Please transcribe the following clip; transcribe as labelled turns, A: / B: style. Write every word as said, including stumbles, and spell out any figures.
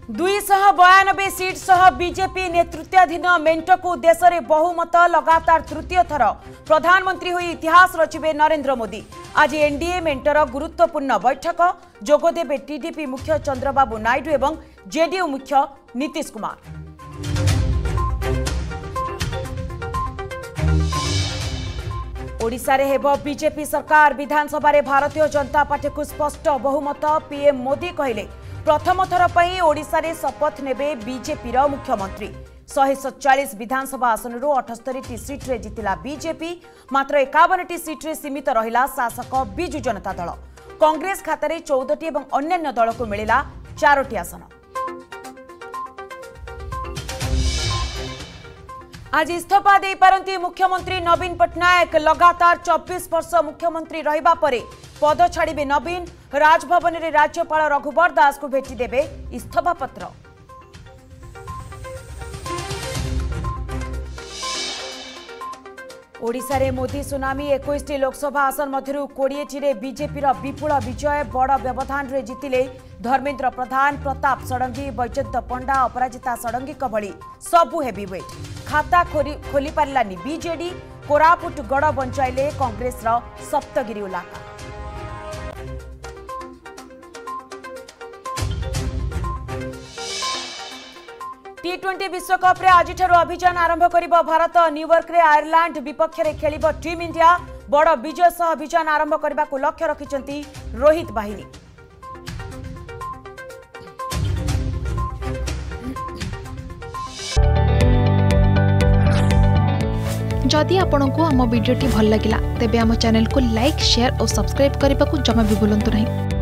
A: दुईश बयानबे seat सह BJP नेतृत्वाधीन मेंट को देश में बहुमत लगातार तृतीय थर प्रधानमंत्री होई इतिहास रचिबे नरेंद्र मोदी। आज एनडीए मेंटर गुरुत्वपूर्ण बैठक जोगदेबे टीडीपी मुख्य चंद्रबाबू नायडू एवं जेडीयू मुख्य नीतीश कुमार। ओडिशा रे हेबो बीजेपी सरकार। विधानसभा रे भारतीय जनता पार्टी को स्पष्ट बहुमत। पीएम मोदी कहले प्रथम थर पई ओडिशा रे शपथ नेबे बीजेपी रो मुख्यमंत्री। एक सौ सैंतालीस विधानसभा आसन रु अठहत्तर टी सीट रे जितिला बीजेपी। मात्र इक्यावन टी सीट रे सीमित रहिला शासक बिजु जनता दल। कांग्रेस खाता रे चौदह टी एवं अन्य दल को मिलिला चार टी आसन। आज इस्तीफा दे पारंती मुख्यमंत्री नवीन पटनायक। लगातार चौबीस वर्ष मुख्यमंत्री रहिबा परे पद छाड़िबे नवीन। राजभवन रे राज्यपाल रघुवर दास को भेटी देबे इस्तीफा पत्र। ओडिशा रे मोदी सुनामी। इक्कीस टी लोकसभा आसन मध्यरु बीस टी रे बीजेपी रो विपुल विजय। बड़ व्यवधान रे जितिले धर्मेंद्र प्रधान, प्रताप षडंगी, बैजयंत पंडा, अपराजिता षडंगी भली सबु हेवीवेट। खाता खोली पारिलानी बीजेडी। कोरापुट गड़ बंचाइले कांग्रेस रो सप्तगिरी इलाका। टी ट्वेंटी विश्वकप रे आज अभियान आरंभ करिबो भारत। न्यूयॉर्क रे आयरलैंड विपक्ष रे खेलिबो टीम इंडिया। बड़ विजय सह अभियान आरंभ करबा को लक्ष्य रखिचंती रोहित बाहिनी।
B: जदि आपंक आम भिडी भल लगा तेब आम चैनल को लाइक, शेयर और सब्सक्राइब करने को जमा भी भूलु नहीं।